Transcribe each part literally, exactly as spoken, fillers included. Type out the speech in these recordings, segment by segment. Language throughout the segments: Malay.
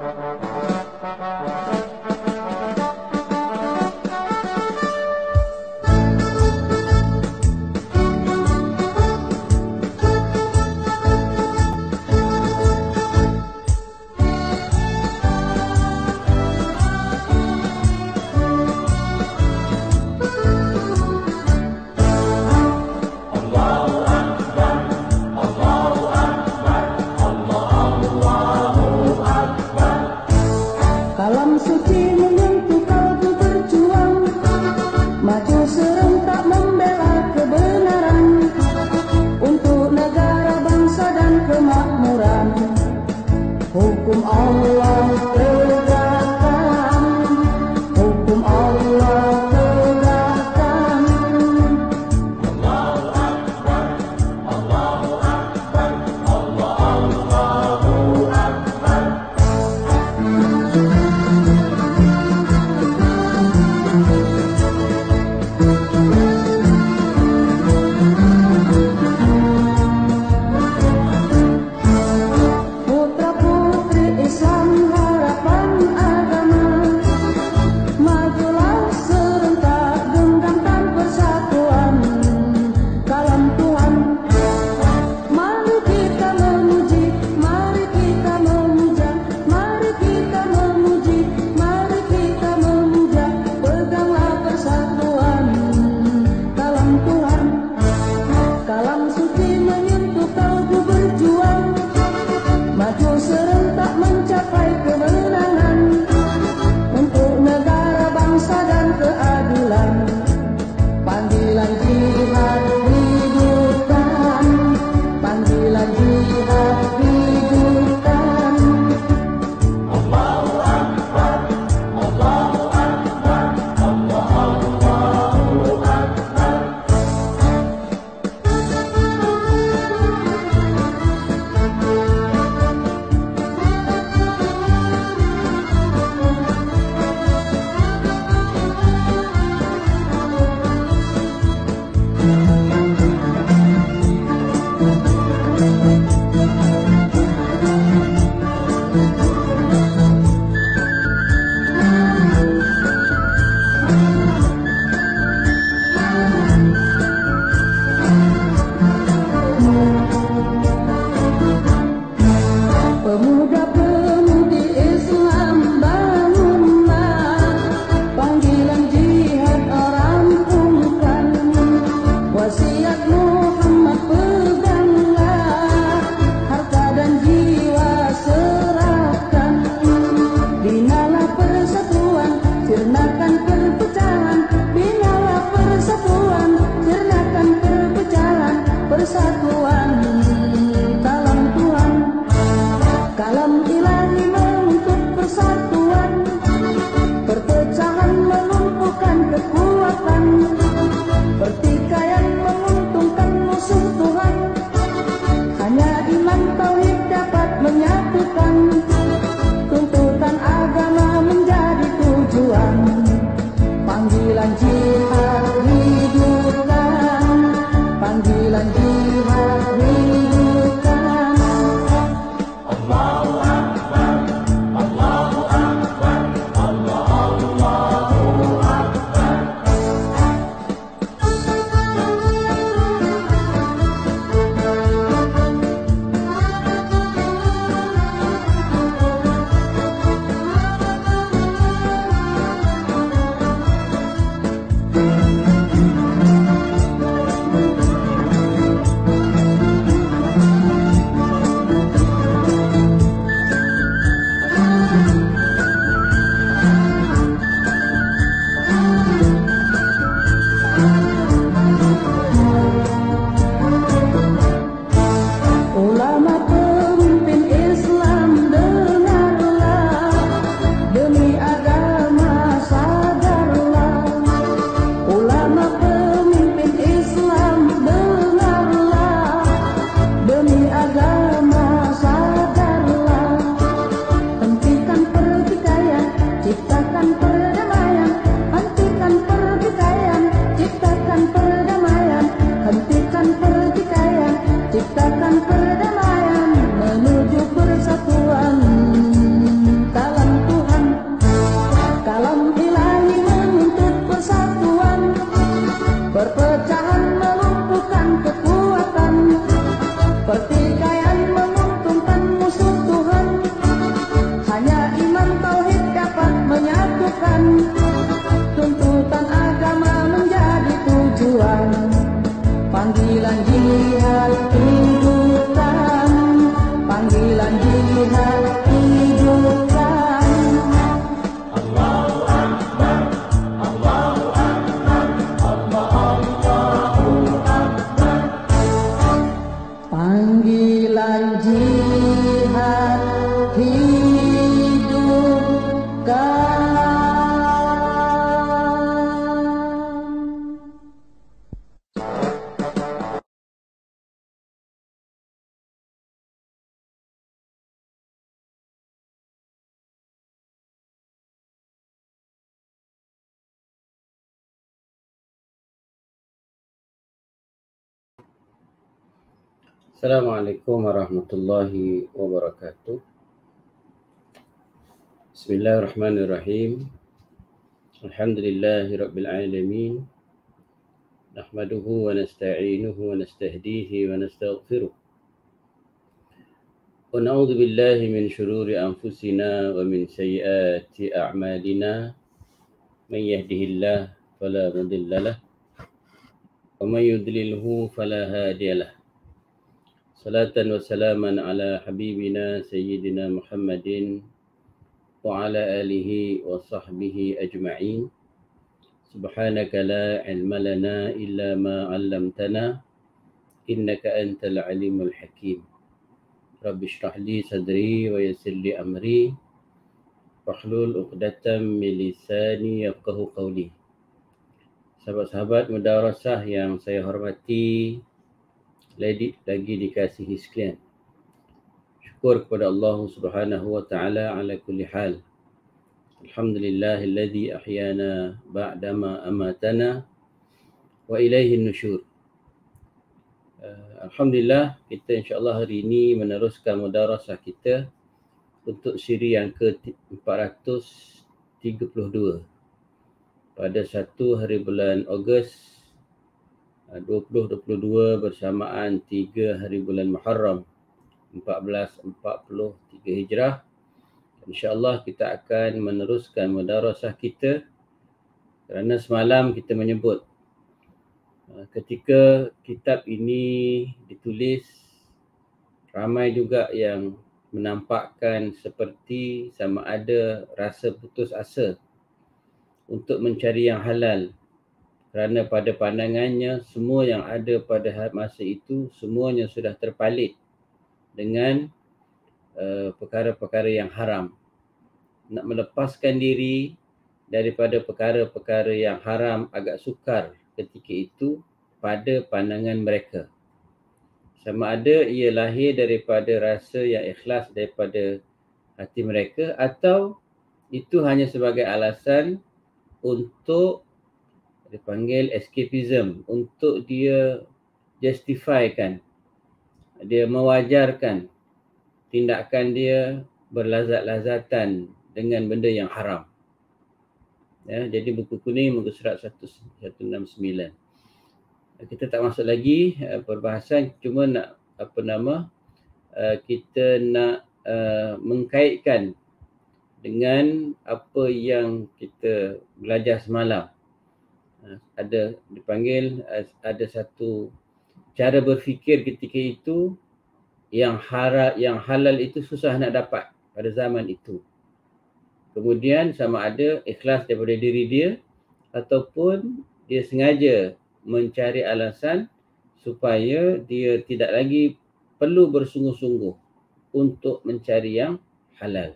Kalam suci menyentuh kalbu berjuang, maju serentak membela kebenaran untuk negara, bangsa dan kemakmuran. Hukum Allah tegakkan, hukum Allah tegakkan. Allahu Akbar, Allahu Akbar, Allah Allahu Akbar. Maju serentak mencapai kemenangan untuk negara, bangsa dan keadilan. Panggilan jihad hidupkan, panggilan jihad hidupkan. Allahu Akbar, Allahu Akbar, Allah Allahu Akbar. Pemuda-pemudi Islam bangunlah, panggilan jihad rampungkan, wasiat Muhammad peganglah, harta dan jiwa serahkan. Binalah persatuan, sirnakan perpecahan, binalah persatuan, sirnakan perpecahan. Persatuan kalam Tuhan, kalam ilahi menuntut persatuan, perpecahan melumpuhkan kekuatan, pertikaian menguntungkan musuh Tuhan. Hanya iman tauhid dapat menyatukan, tuntutan agama menjadi tujuan. Panggilan jihad hidupkan, panggilan jihad hidupkan. Allahu Akbar, Allahu Akbar, Allah Allahu Akbar. Ulama pemimpin Islam dengarlah, demi agama sadarlah. Ulama pemimpin Islam dengarlah, demi agama sadarlah. Hentikan pertikaian, ciptakan perdamaian, hentikan pertikaian, ciptakan perdamaian, hentikan pertikaian, ciptakan perdamaian menuju persatuan. jihad hidupkan, panggilan jihad hidupkan. Allahu Akbar, Allahu Akbar, Allah Allahu Akbar. Panggilan jihad hidupkan. Assalamualaikum warahmatullahi wabarakatuh. Bismillahirrahmanirrahim. Alhamdulillahi rabbil alamin. Nahmaduhu wa nasta'inuhu wa nastahdihi wa nastaghfiruh. Wa na'udzu billahi min shururi anfusina wa min sayyiati a'malina. Man yahdihillahu fala mudilla lahu wa man yudlilhu fala hadiya lahu. Salatan wa salaman ala habibina sayyidina Muhammadin wa ala alihi wa sahbihi ajma'in. Subhanaka la ilma lana illa ma 'allamtana innaka antal alimul hakim. Rabbi shrah li sadri wa yassir li amri wahlul 'uqdatam min lisani yafqahu qawli. Sahabat-sahabat mudarasah yang saya hormati, lagi, lagi dikasihi sekalian. Syukur kepada Allah Subhanahu wa taala ala kulli hal. Alhamdulillahilladzi ahyana ba'dama amatana wa ilaihi nusyur. Uh, Alhamdulillah, kita insya-Allah hari ini meneruskan mudarasah kita untuk siri yang ke empat ratus tiga puluh dua pada satu hari bulan Ogos dua ribu dua puluh dua bersamaan tiga hari bulan Muharram empat belas empat puluh tiga Hijrah. InsyaAllah kita akan meneruskan mudarasah kita kerana semalam kita menyebut ketika kitab ini ditulis, ramai juga yang menampakkan seperti sama ada rasa putus asa untuk mencari yang halal. Kerana pada pandangannya semua yang ada pada masa itu semuanya sudah terpalit dengan uh, perkara-perkara yang haram. Nak melepaskan diri daripada perkara-perkara yang haram agak sukar ketika itu pada pandangan mereka. Sama ada ia lahir daripada rasa yang ikhlas daripada hati mereka atau itu hanya sebagai alasan untuk dipanggil escapism, untuk dia justifykan, dia mewajarkan tindakan dia berlazat-lazatan dengan benda yang haram. Ya, jadi buku kuning muka surat seratus enam puluh sembilan. Kita tak masuk lagi uh, perbahasan, cuma nak apa nama uh, kita nak uh, mengkaitkan dengan apa yang kita belajar semalam. Ada dipanggil ada satu cara berfikir ketika itu yang hara, yang halal itu susah nak dapat pada zaman itu. Kemudian sama ada ikhlas daripada diri dia ataupun dia sengaja mencari alasan supaya dia tidak lagi perlu bersungguh-sungguh untuk mencari yang halal.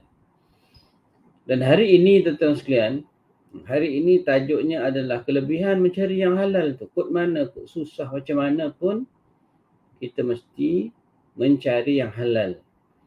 Dan hari ini tuan-tuan sekalian, hari ini tajuknya adalah kelebihan mencari yang halal tu. Kod mana, kod susah macam mana pun kita mesti mencari yang halal.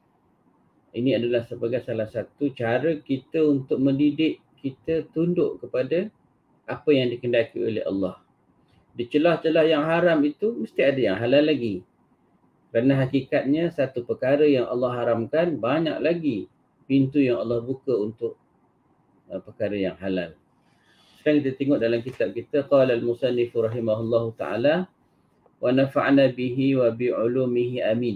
Ini adalah sebagai salah satu cara kita untuk mendidik kita tunduk kepada apa yang dikehendaki oleh Allah. Di celah-celah yang haram itu mesti ada yang halal lagi. Kerana hakikatnya satu perkara yang Allah haramkan, banyak lagi pintu yang Allah buka untuk uh, perkara yang halal. Sekarang kita tengok dalam kitab kita, qala al-musannif rahimahullahu ta'ala wa nafa'na bihi wa bi'ulumihi amin.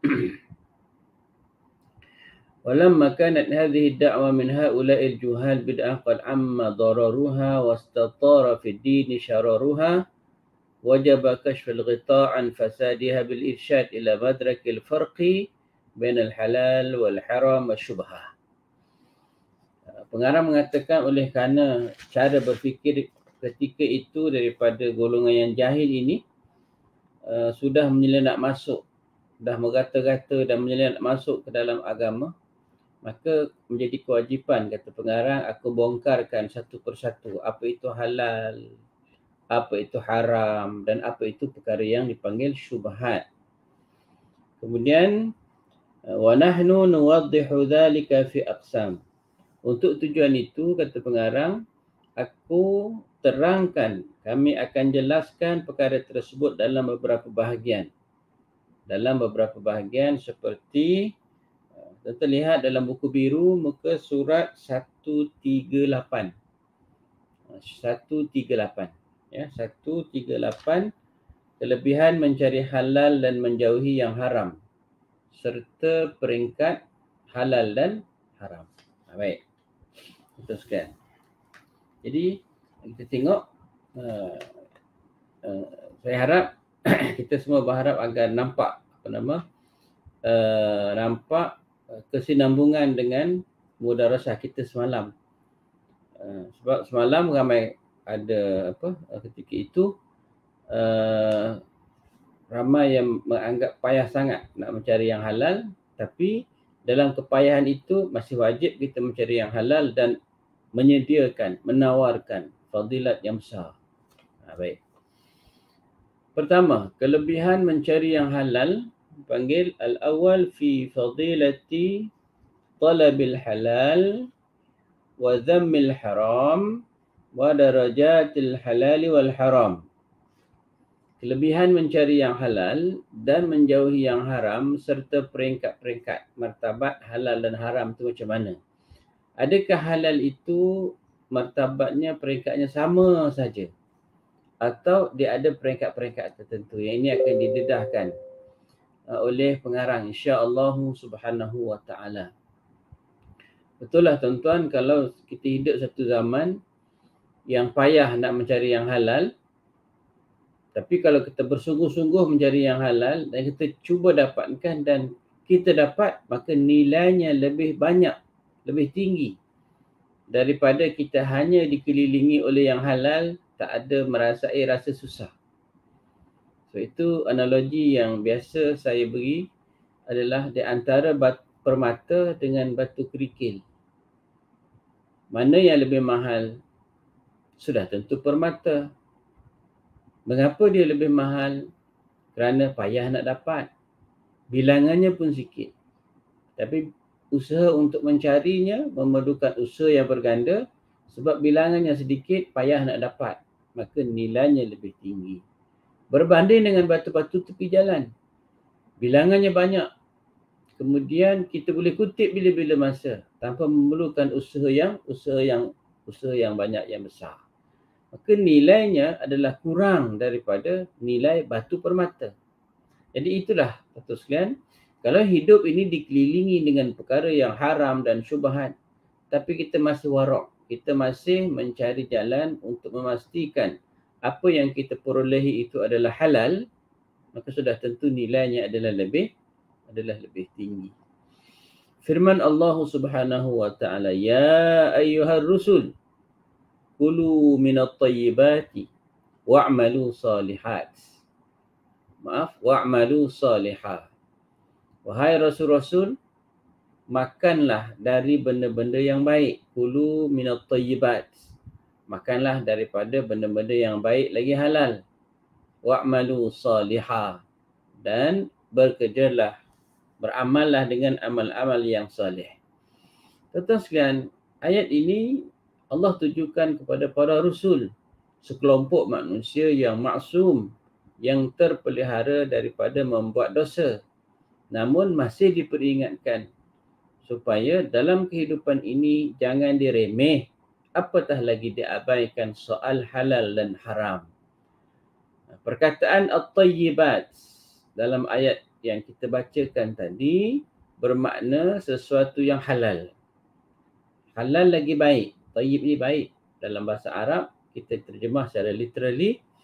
Walamma kanat hadhihi ad-da'wa min ha'ula'i al-juhal bid'ah qad amma dararuha wastatara fi ad-din syararuha wajaba kashful ghita' an fasadiha bil irsyad ila madrakil farqi bainal halal wal haram wa syubhah. Pengarang mengatakan oleh kerana cara berfikir ketika itu daripada golongan yang jahil ini uh, sudah menyelinap masuk, dah merata-rata dan menyelinap masuk ke dalam agama, maka menjadi kewajipan, kata pengarang, aku bongkarkan satu persatu apa itu halal, apa itu haram dan apa itu perkara yang dipanggil syubhat. Kemudian wa nahnu nuwaddihu dhalika fi aqsam. Untuk tujuan itu, kata pengarang, aku terangkan, kami akan jelaskan perkara tersebut dalam beberapa bahagian. Dalam beberapa bahagian seperti terlihat dalam buku biru muka surat seratus tiga puluh lapan. seratus tiga puluh lapan. Ya, seratus tiga puluh lapan, kelebihan mencari halal dan menjauhi yang haram serta peringkat halal dan haram. Baik. Teruskan. Jadi kita tengok, uh, uh, saya harap kita semua berharap agar nampak apa nama uh, nampak uh, kesinambungan dengan mudarasah kita semalam. Uh, sebab semalam ramai ada apa uh, ketika itu uh, ramai yang menganggap payah sangat nak mencari yang halal, tapi dalam kepayahan itu masih wajib kita mencari yang halal dan menyediakan, menawarkan fadilat yang besar. Ha, baik. Pertama, kelebihan mencari yang halal panggil al-awwal fi fadilati talabil halal wa dhammil haram wa darajatil halali wal haram. Kelebihan mencari yang halal dan menjauhi yang haram serta peringkat-peringkat martabat halal dan haram itu macam mana? Adakah halal itu martabatnya, peringkatnya sama saja? Atau dia ada peringkat-peringkat tertentu? Yang ini akan didedahkan oleh pengarang insya-Allah subhanahu wa ta'ala. Betul lah tuan-tuan, kalau kita hidup satu zaman yang payah nak mencari yang halal, tapi kalau kita bersungguh-sungguh mencari yang halal dan kita cuba dapatkan dan kita dapat, maka nilainya lebih banyak, lebih tinggi daripada kita hanya dikelilingi oleh yang halal, tak ada merasai rasa susah. So itu analogi yang biasa saya beri adalah di antara batu permata dengan batu kerikil. Mana yang lebih mahal? Sudah tentu permata. Mengapa dia lebih mahal? Kerana payah nak dapat. Bilangannya pun sikit. Tapi usaha untuk mencarinya memerlukan usaha yang berganda sebab bilangannya sedikit, payah nak dapat. Maka nilainya lebih tinggi. Berbanding dengan batu-batu tepi jalan. Bilangannya banyak. Kemudian kita boleh kutip bila-bila masa tanpa memerlukan usaha yang usaha yang usaha yang banyak, yang besar. Maka nilainya adalah kurang daripada nilai batu permata. Jadi itulah tuan-tuan sekalian, kalau hidup ini dikelilingi dengan perkara yang haram dan syubhat, tapi kita masih warak, kita masih mencari jalan untuk memastikan apa yang kita perolehi itu adalah halal, maka sudah tentu nilainya adalah lebih adalah lebih tinggi. Firman Allah Subhanahu wa taala, ya ayyuhar rusul kulu minat tayyibati wa'malu salihat. Maaf, wa'malu salihah. Wahai rasul-rasul, makanlah dari benda-benda yang baik. Kulu minat tayyibat. Makanlah daripada benda-benda yang baik lagi halal. Wa'malu salihah. Dan bekerjalah, beramallah dengan amal-amal yang salih. Tuan-tuan sekalian, ayat ini Allah tujukan kepada para rasul, sekelompok manusia yang maksum, yang terpelihara daripada membuat dosa. Namun masih diperingatkan supaya dalam kehidupan ini jangan diremeh, apatah lagi diabaikan soal halal dan haram. Perkataan at-tayyibat dalam ayat yang kita bacakan tadi bermakna sesuatu yang halal. Halal lagi baik. Tayyib ni baik. Dalam bahasa Arab, kita terjemah secara literally,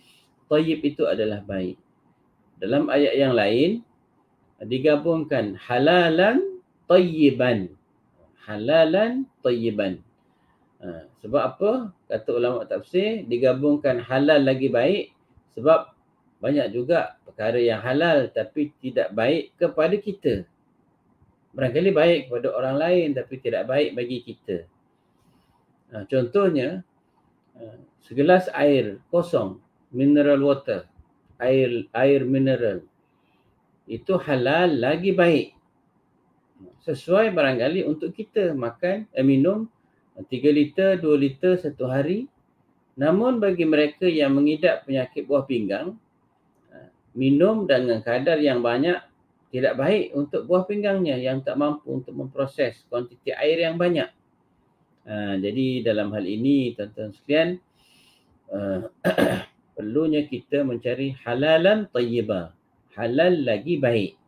tayyib itu adalah baik. Dalam ayat yang lain digabungkan halalan tayyiban. Halalan tayyiban. Ha, sebab apa? Kata ulama tafsir, digabungkan halal lagi baik sebab banyak juga perkara yang halal tapi tidak baik kepada kita. Barangkali baik kepada orang lain tapi tidak baik bagi kita. Ha, contohnya, segelas air kosong, mineral water, air air mineral, itu halal lagi baik. Sesuai barangkali untuk kita makan, eh, minum tiga liter, dua liter satu hari. Namun bagi mereka yang mengidap penyakit buah pinggang, minum dengan kadar yang banyak tidak baik untuk buah pinggangnya yang tak mampu untuk memproses kuantiti air yang banyak. Ha, jadi dalam hal ini tuan-tuan sekalian, uh, perlunya kita mencari halalan tayyibah, halal lagi baik.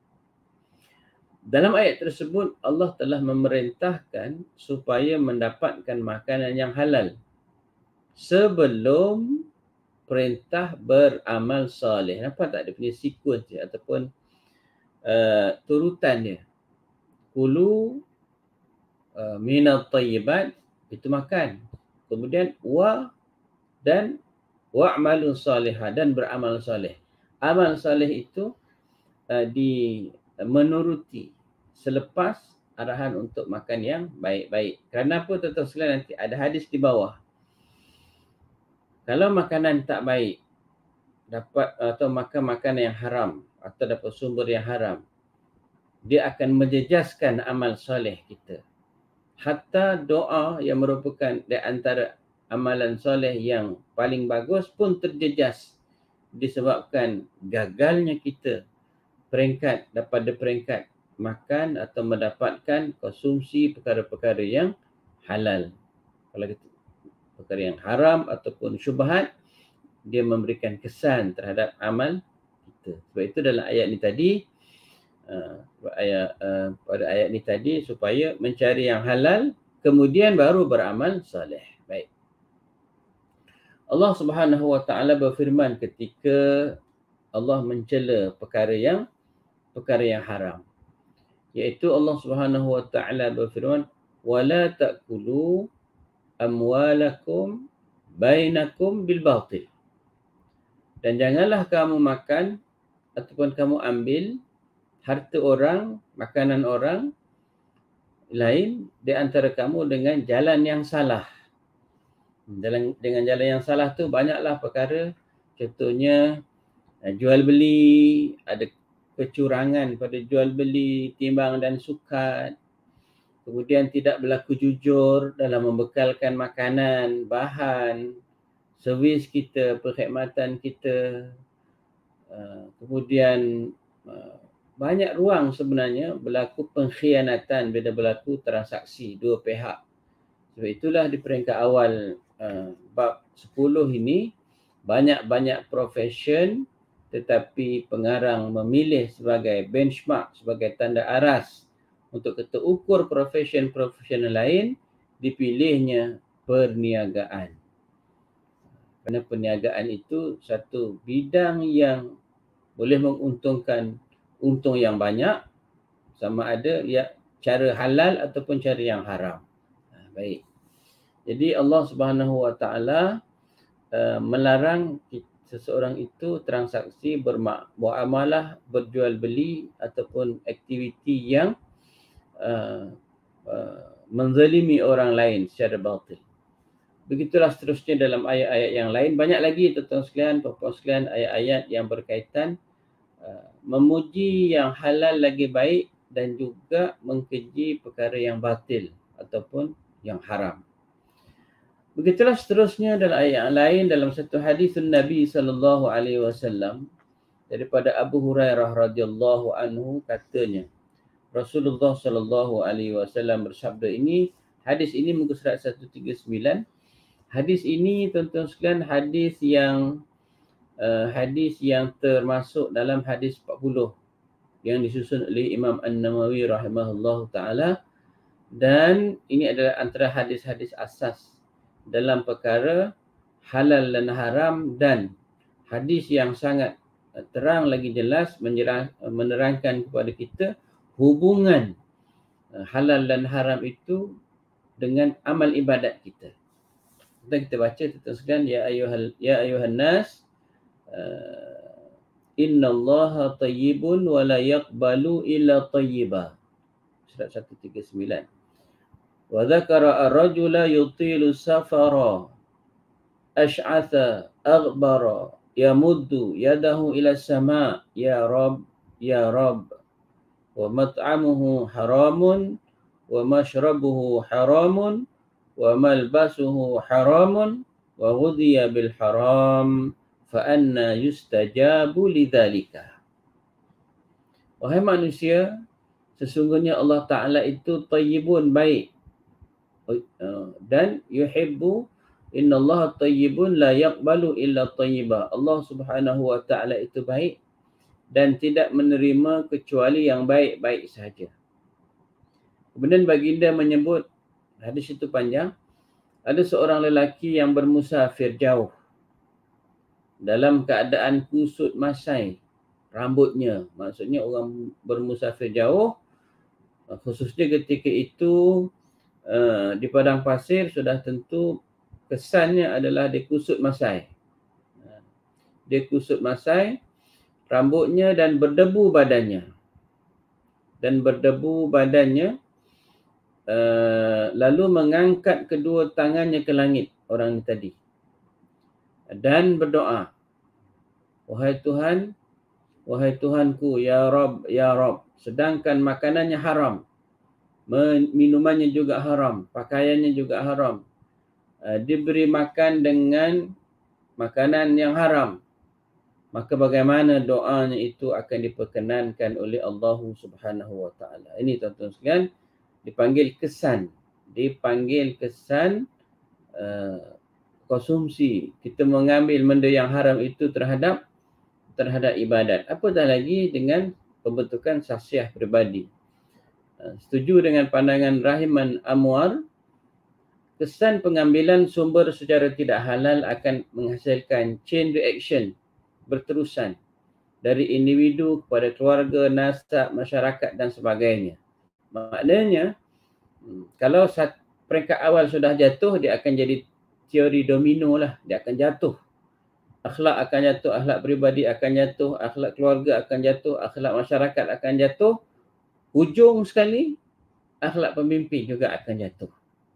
Dalam ayat tersebut Allah telah memerintahkan supaya mendapatkan makanan yang halal sebelum perintah beramal soleh. Nampak tak dia punya sequence dia ataupun uh, turutan dia. Kulu uh, minat tayyibat, itu makan. Kemudian wa dan wa'malun salihah, dan beramal soleh. Amal soleh itu uh, di menuruti selepas arahan untuk makan yang baik-baik. Kerana apa tuan-tuan sekalian, nanti ada hadis di bawah. Kalau makanan tak baik, dapat atau makan makanan yang haram atau dapat sumber yang haram, dia akan menjejaskan amal soleh kita. Hatta doa yang merupakan di antara amalan soleh yang paling bagus pun terjejas disebabkan gagalnya kita peringkat daripada peringkat makan atau mendapatkan konsumsi perkara-perkara yang halal. Kalau kita perkara yang haram ataupun syubhat, dia memberikan kesan terhadap amal kita. Sebab itu dalam ayat ni tadi, uh, ayat, uh, pada ayat ni tadi supaya mencari yang halal kemudian baru beramal soleh. Baik. Allah Subhanahu Wa Taala berfirman ketika Allah mencela perkara yang perkara yang haram, iaitu Allah Subhanahu Wa Taala berfirman, wala ta'kulu amwalakum bainakum bil batil, dan janganlah kamu makan ataupun kamu ambil harta orang, makanan orang lain di antara kamu dengan jalan yang salah. Dalam dengan jalan yang salah tu banyaklah perkara, contohnya jual beli, ada kecurangan pada jual beli, timbang dan sukat. Kemudian tidak berlaku jujur dalam membekalkan makanan, bahan, servis kita, perkhidmatan kita. Kemudian banyak ruang sebenarnya berlaku pengkhianatan bila berlaku transaksi dua pihak. Sebab itulah di peringkat awal bab sepuluh ini banyak-banyak profession, tetapi pengarang memilih sebagai benchmark, sebagai tanda aras untuk kita ukur profession-profession lain, dipilihnya perniagaan. Kerana perniagaan itu satu bidang yang boleh menguntungkan untung yang banyak, sama ada ya cara halal ataupun cara yang haram. Ha, baik. Jadi Allah Subhanahu Wa Taala uh, melarang kita, seseorang itu transaksi bermuamalah, berjual beli ataupun aktiviti yang uh, uh, menzalimi orang lain secara batil. Begitulah seterusnya dalam ayat-ayat yang lain. Banyak lagi tuan-tuan sekalian, puan-puan sekalian, ayat-ayat yang berkaitan uh, memuji yang halal lagi baik dan juga mengkeji perkara yang batil ataupun yang haram. Begitulah seterusnya dalam ayat yang lain, dalam satu hadis Nabi sallallahu alaihi wasallam daripada Abu Hurairah radhiyallahu anhu, katanya Rasulullah sallallahu alaihi wasallam bersabda, ini hadis ini muka surat seratus tiga puluh sembilan. Hadis ini tuan-tuan sekalian hadis yang uh, hadis yang termasuk dalam hadis empat puluh yang disusun oleh Imam An-Nawawi rahimahullahu taala, dan ini adalah antara hadis-hadis asas dalam perkara halal dan haram dan hadis yang sangat terang lagi jelas menyerang, menerangkan kepada kita hubungan halal dan haram itu dengan amal ibadat kita. Kita kita baca teruskan, ya ayuhal ya ayuhan nas uh, innallaha tayyibun wa la yaqbalu illa tayyiba. Surat seratus tiga puluh sembilan. Wa dzakara ar-rajula yutilu safara ash'atha aghbara yamuddu yadahu ila sama ya rab ya rab wa mat'amuhu haramun wa mashrabuhu haramun wa malbasuhu haramun wa ghudhiya bil haram fa anna yustajabu lidzalika. Wahai manusia, sesungguhnya Allah Ta'ala itu tayyibun, baik, dan yuhibbu innallaha tayyibun la yaqbalu illa tayyiba. Allah Subhanahu wa Ta'ala itu baik dan tidak menerima kecuali yang baik-baik sahaja. Kemudian baginda menyebut, hadis itu panjang, ada seorang lelaki yang bermusafir jauh dalam keadaan kusut masai rambutnya. Maksudnya orang bermusafir jauh, khususnya ketika itu uh, di padang pasir, sudah tentu kesannya adalah dia kusut masai. Dia kusut masai rambutnya dan berdebu badannya. Dan berdebu badannya, uh, lalu mengangkat kedua tangannya ke langit, orang tadi, dan berdoa, wahai Tuhan, wahai Tuhanku, ya Rabb, ya Rabb. Sedangkan makanannya haram, minumannya juga haram, pakaiannya juga haram, uh, diberi makan dengan makanan yang haram, maka bagaimana doanya itu akan diperkenankan oleh Allah Subhanahu wa Ta'ala. Ini tuan-tuan sekalian, dipanggil kesan, dipanggil kesan uh, konsumsi. Kita mengambil benda yang haram itu terhadap terhadap ibadat. Apatah lagi dengan pembentukan sahsiah peribadi. Setuju dengan pandangan Rahiman Amwar, kesan pengambilan sumber secara tidak halal akan menghasilkan chain reaction berterusan dari individu kepada keluarga, nasab, masyarakat dan sebagainya. Maknanya, kalau peringkat awal sudah jatuh, dia akan jadi teori domino lah, dia akan jatuh. Akhlak akan jatuh, akhlak peribadi akan jatuh, akhlak keluarga akan jatuh, akhlak masyarakat akan jatuh. Hujung sekali, akhlak pemimpin juga akan jatuh.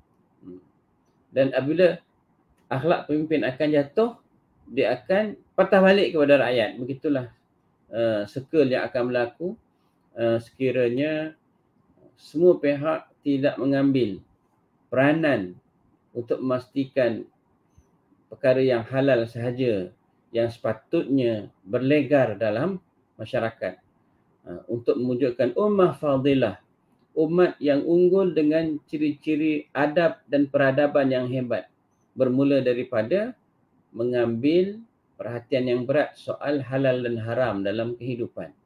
Dan apabila akhlak pemimpin akan jatuh, dia akan patah balik kepada rakyat. Begitulah uh, circle yang akan berlaku uh, sekiranya semua pihak tidak mengambil peranan untuk memastikan perkara yang halal sahaja yang sepatutnya berlegar dalam masyarakat, uh, untuk mewujudkan ummah fadilah, umat yang unggul dengan ciri-ciri adab dan peradaban yang hebat, bermula daripada mengambil perhatian yang berat soal halal dan haram dalam kehidupan.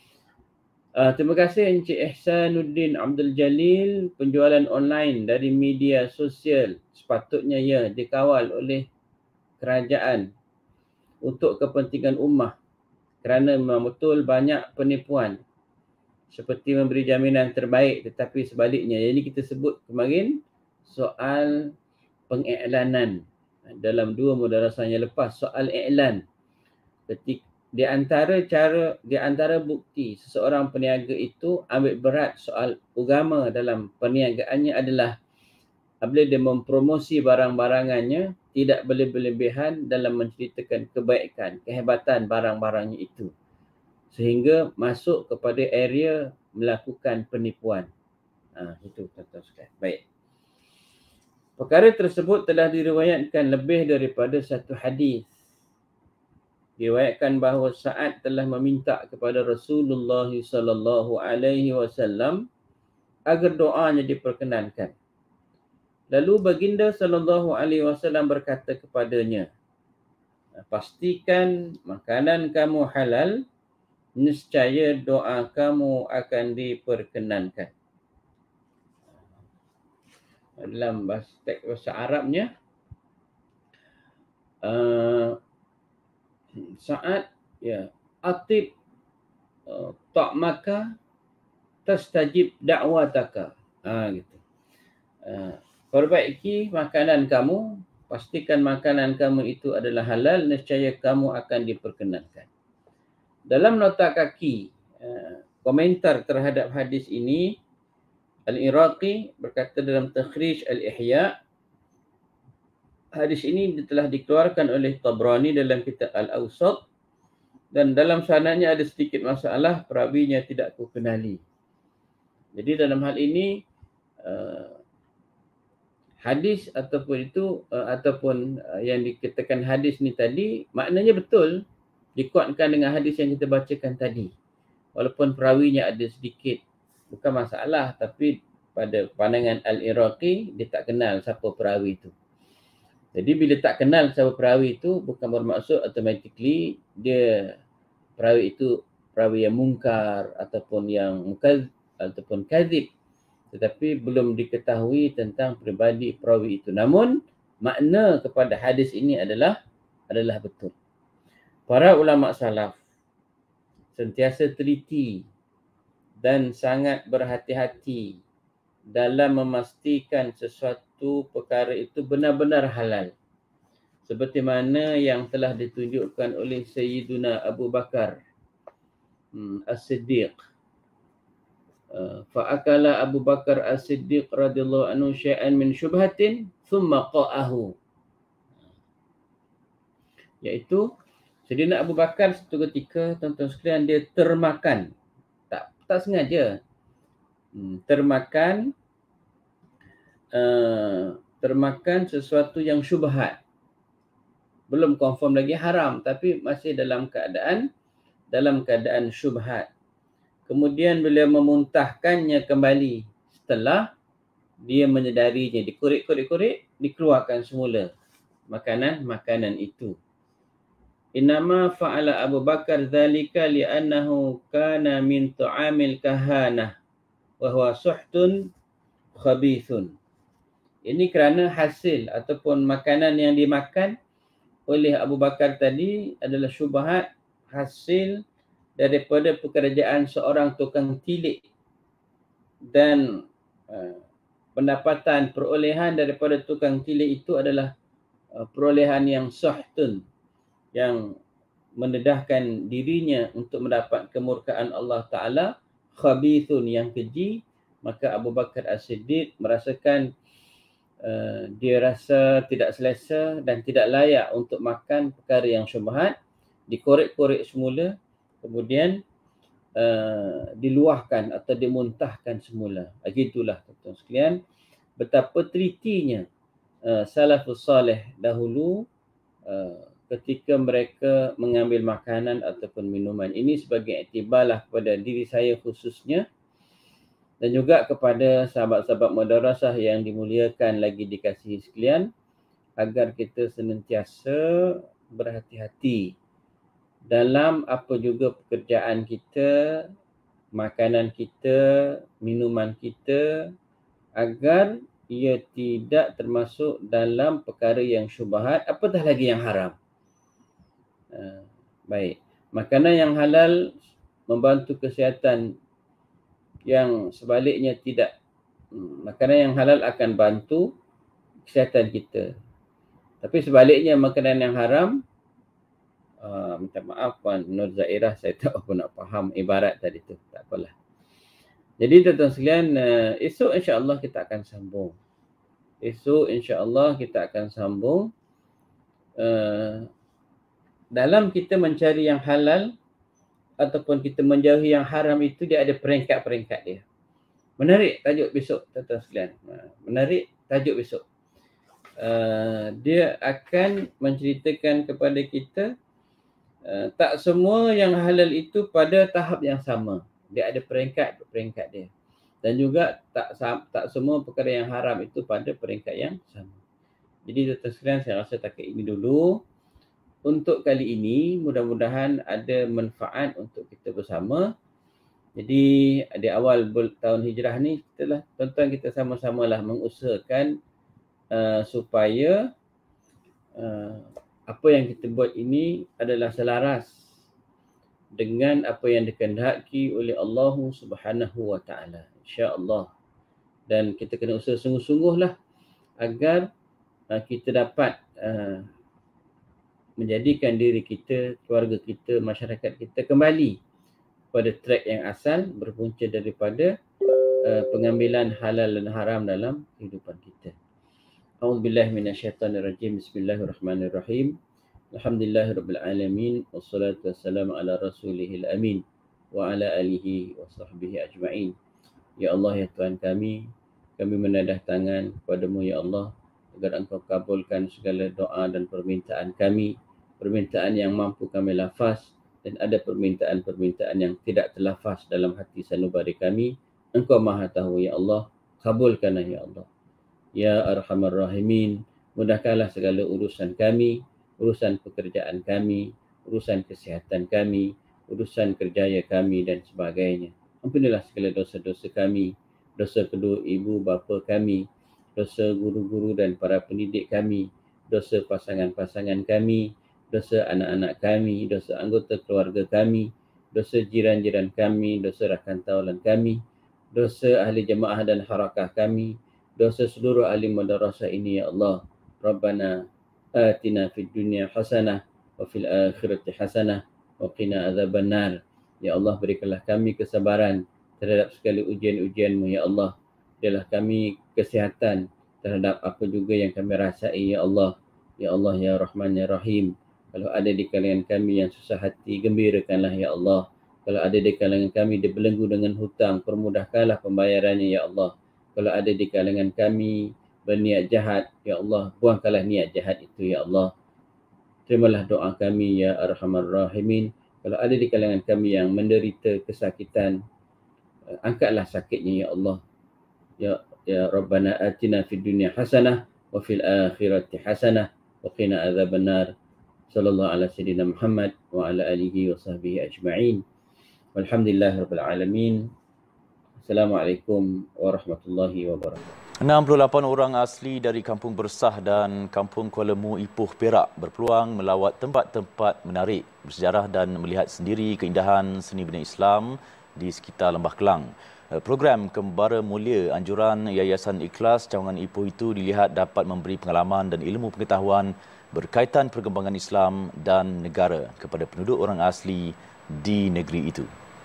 Uh, terima kasih Encik Ihsanuddin Abdul Jalil. Penjualan online dari media sosial sepatutnya ya dikawal oleh kerajaan untuk kepentingan ummah, kerana memang betul banyak penipuan seperti memberi jaminan terbaik tetapi sebaliknya. Jadi kita sebut kemarin soal pengiklanan dalam dua mudarasah yang lepas, soal iklan. Ketika di antara cara, di antara bukti seseorang peniaga itu ambil berat soal agama dalam perniagaannya adalah apabila dia mempromosi barang-barangannya tidak berlebihan dalam menceritakan kebaikan, kehebatan barang-barangnya itu, sehingga masuk kepada area melakukan penipuan. Ha, itu tuan-tuan sekalian. Baik. Perkara tersebut telah diriwayatkan lebih daripada satu hadis. Diriwayatkan bahawa Sa'ad telah meminta kepada Rasulullah sallallahu alaihi wasallam agar doanya diperkenankan. Lalu baginda sallallahu alaihi wasallam berkata kepadanya, pastikan makanan kamu halal, nescaya doa kamu akan diperkenankan. Dalam bahasa, teks bahasa Arabnya, uh, saat ya atib uh, ta'maka tastajib da'wataka. Ha, gitu. Uh, perbaiki makanan kamu, pastikan makanan kamu itu adalah halal, nescaya kamu akan diperkenankan. Dalam nota kaki uh, komentar terhadap hadis ini, Al-Iraqi berkata dalam Takhrij Al-Ihya, hadis ini telah dikeluarkan oleh Tabrani dalam kitab Al-Awsat dan dalam sanadnya ada sedikit masalah, perawinya tidak aku kenali. Jadi dalam hal ini uh, hadis ataupun itu uh, ataupun uh, yang dikatakan hadis ni tadi maknanya betul, dikuatkan dengan hadis yang kita bacakan tadi. Walaupun perawinya ada sedikit, bukan masalah, tapi pada pandangan Al-Iraqi dia tak kenal siapa perawi itu. Jadi bila tak kenal siapa perawi itu, bukan bermaksud automatically dia perawi itu perawi yang mungkar ataupun yang mukaz ataupun kadzib, tetapi belum diketahui tentang peribadi perawi itu. Namun makna kepada hadis ini adalah adalah betul. Para ulama salaf sentiasa teliti dan sangat berhati-hati dalam memastikan sesuatu perkara itu benar-benar halal. Seperti mana yang telah ditunjukkan oleh Sayyiduna Abu Bakar hmm, As-Siddiq. Uh, Fa'akala Abu Bakar As-Siddiq radhiyallahu anhu syai'an min syubhatin thumma qa'ahu. Iaitu Sayyidina Abu Bakar satu ketika, tuan-tuan sekalian, dia termakan. Tak tak sengaja. Hmm, termakan uh, termakan sesuatu yang syubhat. Belum confirm lagi haram, tapi masih dalam keadaan dalam keadaan syubhat. Kemudian beliau memuntahkannya kembali setelah dia menyedarinya, dikorek-korek-korek, dikeluarkan semula makanan-makanan itu. Innama fa'ala Abu Bakar dzalika li'annahu kana min ta'amil kahanah wa huwa suhtun khabithun. Ini kerana hasil ataupun makanan yang dimakan oleh Abu Bakar tadi adalah syubhat, hasil daripada pekerjaan seorang tukang tilik, dan uh, pendapatan perolehan daripada tukang tilik itu adalah uh, perolehan yang sahtun, yang mendedahkan dirinya untuk mendapat kemurkaan Allah Ta'ala, khabithun, yang keji. Maka Abu Bakar As-Siddiq merasakan uh, dia rasa tidak selesa dan tidak layak untuk makan perkara yang syubhat, dikorek-korek semula, kemudian uh, diluahkan atau dimuntahkan semula. Begitulah tuan-tuan sekalian, betapa telitinya uh, salafus salih dahulu uh, ketika mereka mengambil makanan ataupun minuman. Ini sebagai iktibarlah kepada diri saya khususnya, dan juga kepada sahabat-sahabat madrasah yang dimuliakan lagi dikasihi sekalian, agar kita senantiasa berhati-hati dalam apa juga pekerjaan kita, makanan kita, minuman kita, agar ia tidak termasuk dalam perkara yang syubhat, apatah lagi yang haram. Uh, baik, makanan yang halal membantu kesihatan, yang sebaliknya tidak. Makanan yang halal akan bantu kesihatan kita, tapi sebaliknya makanan yang haram, Uh, minta maaf Puan Nur Zairah, saya tak apa nak faham ibarat tadi tu, tak apalah. Jadi tuan-tuan sekalian, uh, esok insya-Allah kita akan sambung. Esok insya-Allah kita akan sambung. Uh, dalam kita mencari yang halal ataupun kita menjauhi yang haram itu, dia ada peringkat-peringkat dia. Menarik tajuk besok tuan-tuan sekalian. Uh, menarik tajuk besok. Uh, dia akan menceritakan kepada kita Uh, tak semua yang halal itu pada tahap yang sama. Dia ada peringkat-peringkat dia. Dan juga tak tak semua perkara yang haram itu pada peringkat yang sama. Jadi tuan-tuan sekalian, saya rasa takat ini dulu untuk kali ini. Mudah-mudahan ada manfaat untuk kita bersama. Jadi di awal tahun hijrah ni, kita lah, tuan-tuan, kita sama-samalah mengusahakan uh, supaya uh, apa yang kita buat ini adalah selaras dengan apa yang dikehendaki oleh Allah Subhanahu wa taala, insya-Allah. Dan kita kena usaha sungguh-sungguhlah agar uh, kita dapat uh, menjadikan diri kita, keluarga kita, masyarakat kita kembali pada track yang asal, berpunca daripada uh, pengambilan halal dan haram dalam kehidupan kita. A'udzubillahi minasyaitonirrajim. Bismillahirrahmanirrahim. Alhamdulillahirabbil alamin wassalatu wassalamu ala rasulihil amin wa ala alihi wa sahbihi ajma'in. Ya Allah, ya Tuhan kami, kami menadah tangan kepadamu ya Allah agar Engkau kabulkan segala doa dan permintaan kami, permintaan yang mampu kami lafaz dan ada permintaan-permintaan yang tidak terlafaz dalam hati sanubari kami. Engkau Maha tahu ya Allah, kabulkanlah ya Allah. Ya Arhamar Rahimin, mudahkanlah segala urusan kami, urusan pekerjaan kami, urusan kesihatan kami, urusan kerjaya kami dan sebagainya. Ampunilah segala dosa-dosa kami, dosa kedua ibu bapa kami, dosa guru-guru dan para pendidik kami, dosa pasangan-pasangan kami, dosa anak-anak kami, dosa anggota keluarga kami, dosa jiran-jiran kami, dosa rakan taulan kami, dosa ahli jemaah dan harakah kami, dosa seluruh ahli madrasah ini ya Allah. Rabbana atina fid dunya hasanah wa fil akhirati hasanah wa qina adzabannar. Ya Allah, berikanlah kami kesabaran terhadap segala ujian-ujian-Mu ya Allah. Berilah kami kesihatan terhadap apa juga yang kami rasai ya Allah. Ya Allah ya Rahman ya Rahim. Kalau ada di kalangan kami yang susah hati, gembirakanlah ya Allah. Kalau ada di kalangan kami dibelenggu dengan hutang, permudahkanlah pembayarannya ya Allah. Kalau ada di kalangan kami berniat jahat, ya Allah, buangkanlah niat jahat itu ya Allah. Terimalah doa kami ya Arhamar Rahimin. Kalau ada di kalangan kami yang menderita kesakitan, angkatlah sakitnya ya Allah. Ya ya Rabbana atina fid dunya hasanah wa fil akhirati hasanah wa qina adzabannar. Sallallahu ala sayyidina Muhammad wa ala alihi wa sahbihi ajma'in. Walhamdulillahirabbil alamin. Assalamualaikum warahmatullahi wabarakatuh. enam puluh lapan orang asli dari Kampung Bersah dan Kampung Kuala Mu Ipoh Perak berpeluang melawat tempat-tempat menarik bersejarah dan melihat sendiri keindahan seni bina Islam di sekitar Lembah Kelang. Program Kembara Mulia anjuran Yayasan Ikhlas Cawangan Ipoh itu dilihat dapat memberi pengalaman dan ilmu pengetahuan berkaitan perkembangan Islam dan negara kepada penduduk orang asli di negeri itu.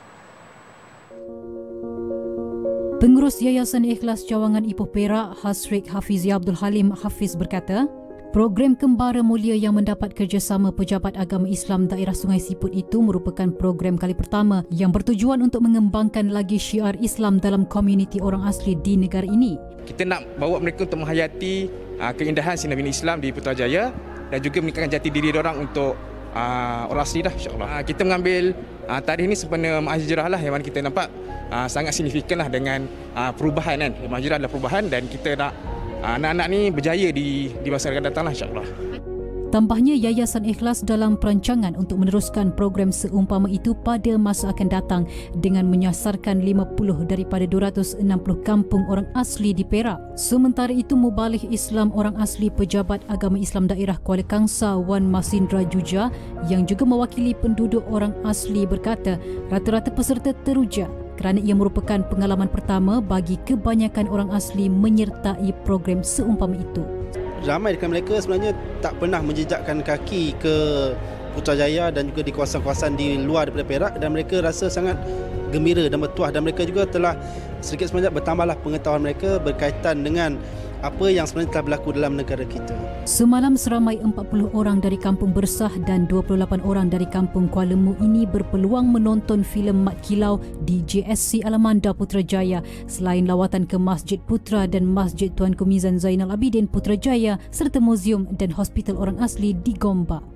Pengurus Yayasan Ikhlas Cawangan Ipoh Perak, Hasrik Hafizi Abdul Halim Hafiz berkata, program Kembara Mulia yang mendapat kerjasama Pejabat Agama Islam Daerah Sungai Siput itu merupakan program kali pertama yang bertujuan untuk mengembangkan lagi syiar Islam dalam komuniti orang asli di negara ini. Kita nak bawa mereka untuk menghayati uh, keindahan seni bina Islam di Putrajaya dan juga meningkatkan jati diri orang untuk uh, orang asli dah, insya-Allah. Uh, kita mengambil uh, tarikh ini sebenarnya mahajirah lah yang mana kita nampak Uh, sangat signifikan lah dengan uh, perubahan kan. Mahajirah adalah perubahan dan kita nak uh, anak-anak ni berjaya di di masa akan datang lah, insya-Allah. Tambahnya, Yayasan Ikhlas dalam perancangan untuk meneruskan program seumpama itu pada masa akan datang dengan menyasarkan lima puluh daripada dua ratus enam puluh kampung orang asli di Perak. Sementara itu, Mubalik Islam orang asli Pejabat Agama Islam Daerah Kuala Kangsar Wan Masindra Juja yang juga mewakili penduduk orang asli berkata rata-rata peserta teruja kerana ia merupakan pengalaman pertama bagi kebanyakan orang asli menyertai program seumpama itu. Ramai dari mereka sebenarnya tak pernah menjejakkan kaki ke Putrajaya dan juga di kawasan-kawasan di luar daripada Perak dan mereka rasa sangat gembira dan bertuah dan mereka juga telah sedikit sebanyak bertambahlah pengetahuan mereka berkaitan dengan apa yang sebenarnya telah berlaku dalam negara kita. Semalam seramai empat puluh orang dari Kampung Bersah dan dua puluh lapan orang dari Kampung Kuala Mu ini berpeluang menonton filem Mat Kilau di J S C Alamanda Putrajaya selain lawatan ke Masjid Putra dan Masjid Tuanku Mizan Zainal Abidin Putrajaya serta muzium dan hospital orang asli di Gombak.